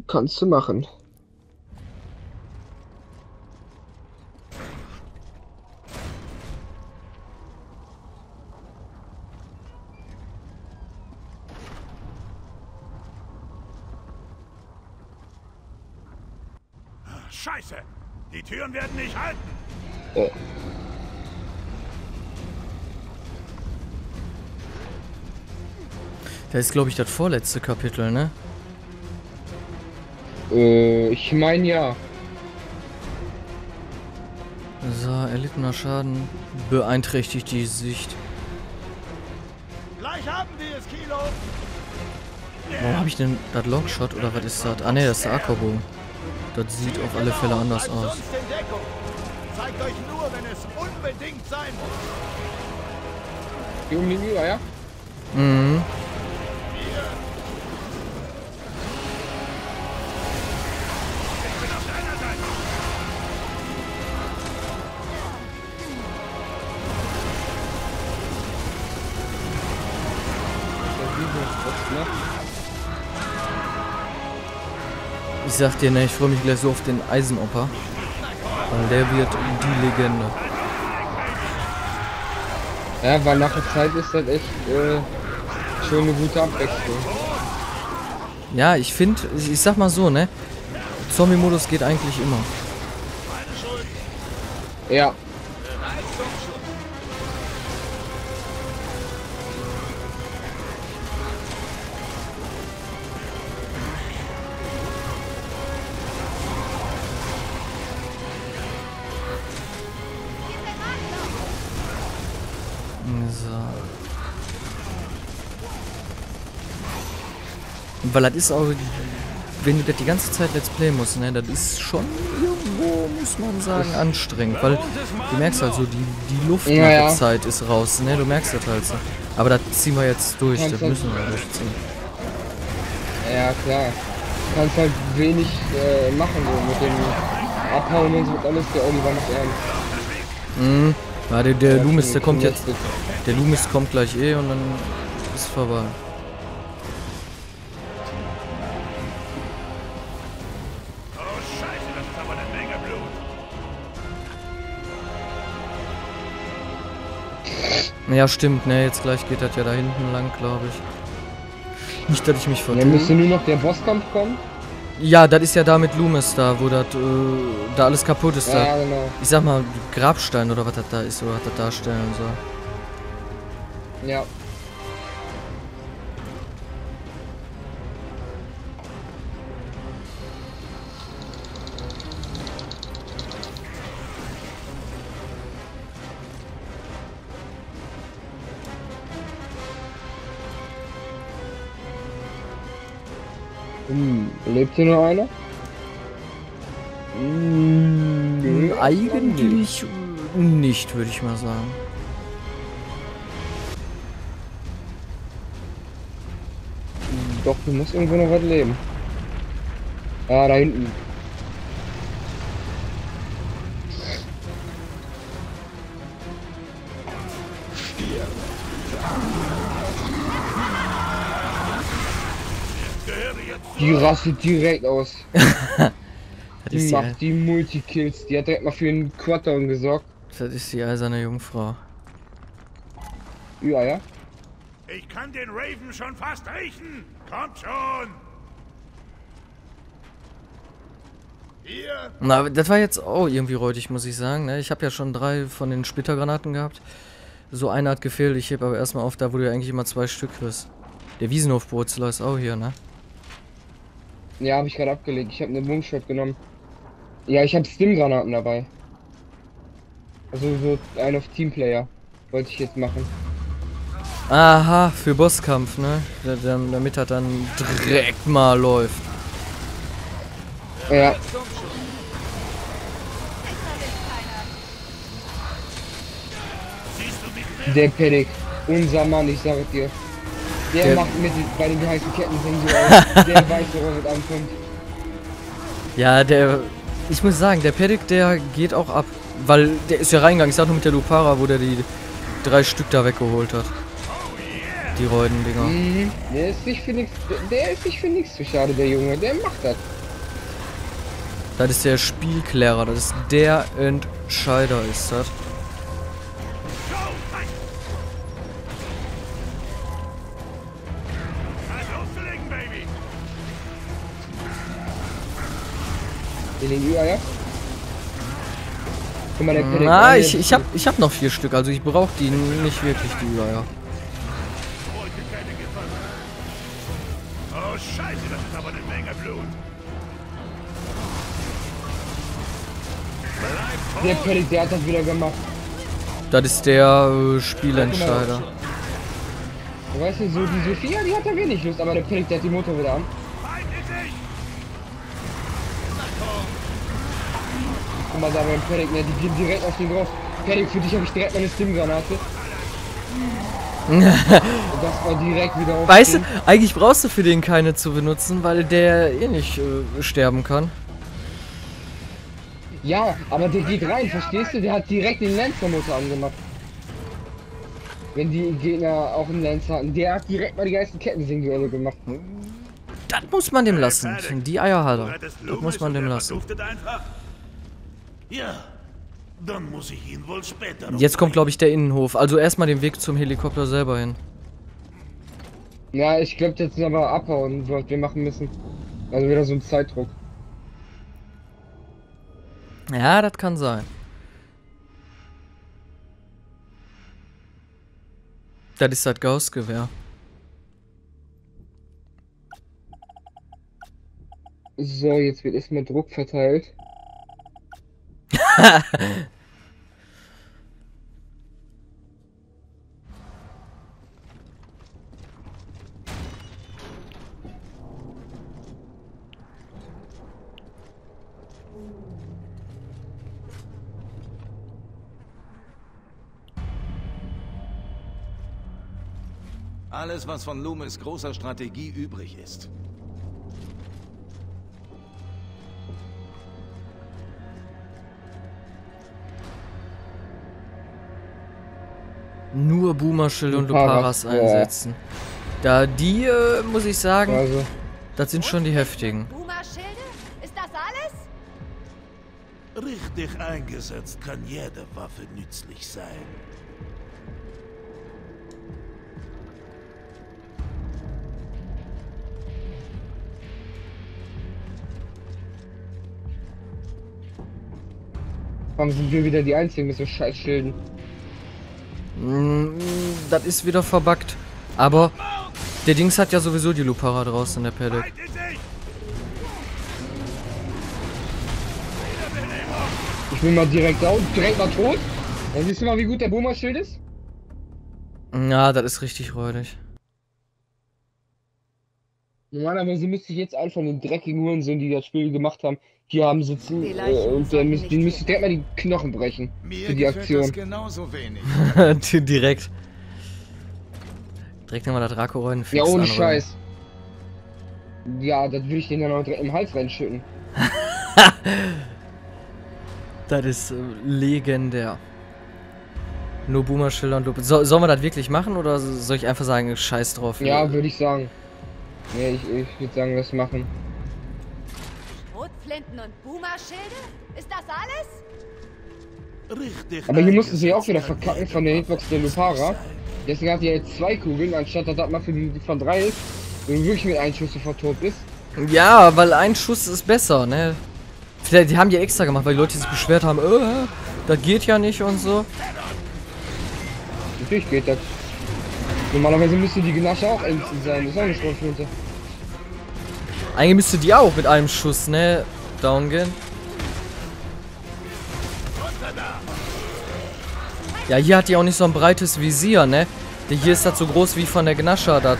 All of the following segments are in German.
Kannst du machen. Scheiße! Die Türen werden nicht halten! Das ist, glaube ich, das vorletzte Kapitel, ne? Ich meine ja. So, erlittener Schaden beeinträchtigt die Sicht. Gleich haben wir es, Kilo! Warum habe ich denn das Longshot oder was ist das? Ah ne, das ist der Akkubogen. Das sieht auf alle Fälle anders aus. Sonst in Deckung. Zeigt euch nur, wenn es unbedingt sein muss. Hier um die Mühe, ja? Mhm. Ich bin auf deiner Seite. Ich sag dir, ne, ich freue mich gleich so auf den Eisenoper. Weil der wird die Legende. Ja, weil nach der Zeit ist das echt schon eine gute Abwechslung. Ja, ich finde, ich sag mal so, ne? Zombie-Modus geht eigentlich immer. Ja. So. Weil das ist auch, wenn du das die ganze Zeit Let's Play musst, ne, das ist schon irgendwo, muss man sagen, anstrengend, weil du merkst halt so, die Luft nach der Zeit ist raus, ne, du merkst das halt so. Aber das ziehen wir jetzt durch, das müssen wir durchziehen. Ja, klar. Du kannst halt wenig machen, so mit dem Abhauen und so alles, der Oliver macht ernst. Mhm. Ja, der Loomis, der kommt jetzt, der Loomis kommt gleich und dann ist vorbei. Oh Scheiße, das ist aber eine Menge Blut. Ja, stimmt, ne, jetzt gleich geht das ja da hinten lang, glaube ich. Nicht, dass ich mich vertue. Dann müsste nur noch der Bosskampf kommen. Ja, das ist ja da mit Loomis da, wo das da alles kaputt ist. Da. Ja, genau. Ich sag mal, Grabstein oder was das da ist, oder was das darstellen soll. Ja. Lebt hier noch einer? Eigentlich nicht, würde ich mal sagen. Doch, du musst irgendwo noch was leben. Ah, da hinten. Die rastet direkt aus. Die macht die Multikills. Die hat direkt mal für einen Quad-Down gesorgt. Das ist die eiserne Jungfrau. Ja, ja. Ich kann den Raven schon fast riechen. Kommt schon. Hier. Na, das war jetzt auch irgendwie räudig, muss ich sagen. Ne? Ich habe ja schon 3 von den Splittergranaten gehabt. So eine hat gefehlt. Ich heb aber erstmal auf, da wo du ja eigentlich immer 2 Stück kriegst. Der Wiesenhofbrutzler ist auch hier, ne? Ja, habe ich gerade abgelegt. Ich habe eine Boomshot genommen. Ja, ich habe Stimgranaten dabei. Also so ein auf Teamplayer. Wollte ich jetzt machen. Aha, für Bosskampf, ne? Damit er dann direkt mal läuft. Ja. Der Pedic, unser Mann, ich sage dir. Der macht mit bei den heißen Kettensägen so aus. Der weiß, woran es ankommt. Ja, ich muss sagen, der Pedic, der geht auch ab. Weil der ist ja reingegangen, ich sag nur mit der Lupara, wo der die 3 Stück da weggeholt hat. Die Räudendinger. Der ist sich für nichts zu schade, der Junge. Der macht das. Das ist der Spielklärer, das ist der Entscheider, ist das. In den Ü-Eier. Guck mal, der Pelikan. Na, ich hab noch 4 Stück, also ich brauche die nicht wirklich, die Eier. Oh, Scheiße, das ist aber eine Menge Blut. Der Pelikan, der hat das wieder gemacht. Das ist der Spielentscheider. Weißt du, so die Sophia, die hat da wenig Lust, aber der Pelikan, der hat die Motor wieder an. Guck mal da beim Pelikan, ne, die gehen direkt auf den drauf. Pelikan, für dich habe ich direkt meine Stimgranate. Und das war direkt wieder auf. Weißt du, eigentlich brauchst du für den keine zu benutzen, weil der eh nicht sterben kann. Ja, aber der geht rein, verstehst du? Der hat direkt den Lancer-Motor angemacht. Wenn die Gegner auch einen Lancer hatten, der hat direkt mal die geilsten Kettensägen-Duelle gemacht. Das muss man dem lassen. Die Eier hat er. Das muss man dem lassen. Ja, dann muss ich ihn wohl später. Jetzt kommt, glaube ich, der Innenhof. Also erstmal den Weg zum Helikopter selber hin. Ja, ich glaube, jetzt aber abhauen, was wir machen müssen. Also wieder so ein Zeitdruck. Ja, das kann sein. Das ist das Gaussgewehr. So, jetzt wird erstmal Druck verteilt. Alles, was von Loomis großer Strategie übrig ist. Nur Boomerschilde und Luparas einsetzen. Da die, muss ich sagen, Also, das sind schon die heftigen. Boomer-Schilde? Ist das alles? Richtig eingesetzt kann jede Waffe nützlich sein. warum sind wir wieder die Einzigen mit so Scheißschilden? Das ist wieder verbuggt. Aber der Dings hat ja sowieso die Lupara draußen in der Paddock. Ich bin mal direkt da und direkt mal tot. Dann siehst du mal, wie gut der Boomer-Schild ist. Ja, das ist richtig räudig. Normalerweise müsste ich jetzt einen von den dreckigen Hurensöhnen, die das Spiel gemacht haben, hier haben sitzen Die Leichen und sollten den nicht müsste ich direkt mal die Knochen brechen. Mir Für die gefällt Aktion. das genauso wenig. Direkt. Direkt nochmal der Draco-Rollen fix Ja, ohne anrollen. Scheiß. Ja, das würde ich den dann auch direkt im Hals reinschütten. Das ist legendär. Nur Boomer-Schilder und Lupe. Sollen wir das wirklich machen oder soll ich einfach sagen, scheiß drauf? Ja, würde ich sagen. Nee, ich würde sagen, das machen. Schrotflinten und Boomer-Schilde? Ist das alles? Richtig. Aber hier mussten sie auch wieder eingesetzt kann verkacken jede von der Waffe Hitbox der nützlich Lupara. sein. Deswegen hat er jetzt 2 Kugeln, anstatt dass das mal für die von 3 ist. Wenn du wirklich mit einem Schuss sofort tot bist. Ja, weil ein Schuss ist besser, ne? Vielleicht, die haben die extra gemacht, weil die Leute sich beschwert haben, das geht ja nicht und so. Natürlich geht das. Normalerweise müsste die Gnasche auch Ängsten sein. Das ist auch eine Schrotflinte. Eigentlich müsste die auch mit einem Schuss, ne? Down gehen. Ja, hier hat die auch nicht so ein breites Visier, ne? Hier ist das so groß wie von der Gnascha, das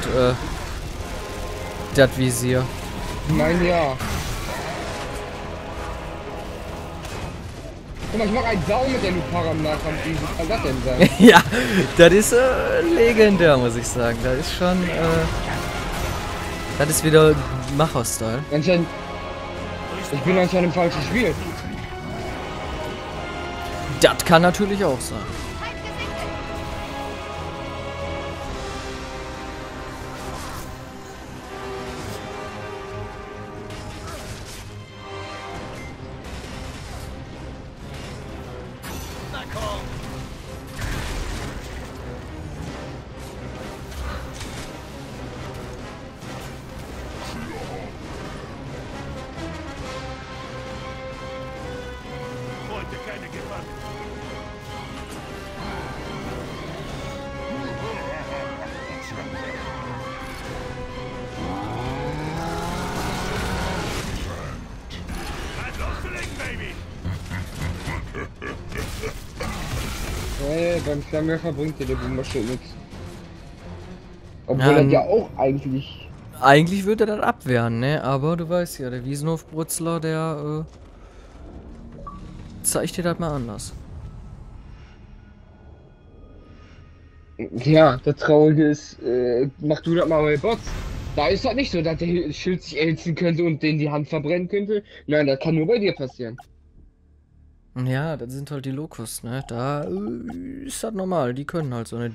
Visier. Nein, ja. Guck mal, ich mach einen Daumen mit der Lupara im Nahkampf. Wie kann das denn sein? Ja, das ist legendär, muss ich sagen. Das ist schon, das ist wieder Macher-Style. Anscheinend. Ich bin anscheinend im falschen Spiel. Das kann natürlich auch sein. beim Flammenwerfer bringt dir der Bomberschild nichts. Obwohl Ja, er ja auch eigentlich... Eigentlich würde er das abwehren, ne? Aber du weißt ja, der Wiesenhof-Brutzler, der zeigt dir das mal anders. Ja, das Traurige ist, mach du das mal bei Bots. Da ist das nicht so, dass der Schild sich älzen könnte und den die Hand verbrennen könnte. Nein, das kann nur bei dir passieren. Ja, das sind halt die Lokos, ne? Da ist das normal, die können halt so eine